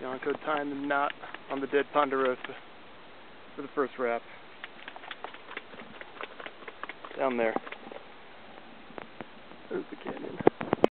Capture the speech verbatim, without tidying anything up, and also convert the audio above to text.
Yonko tying the knot on the dead ponderosa for the first wrap. Down there. There's the canyon.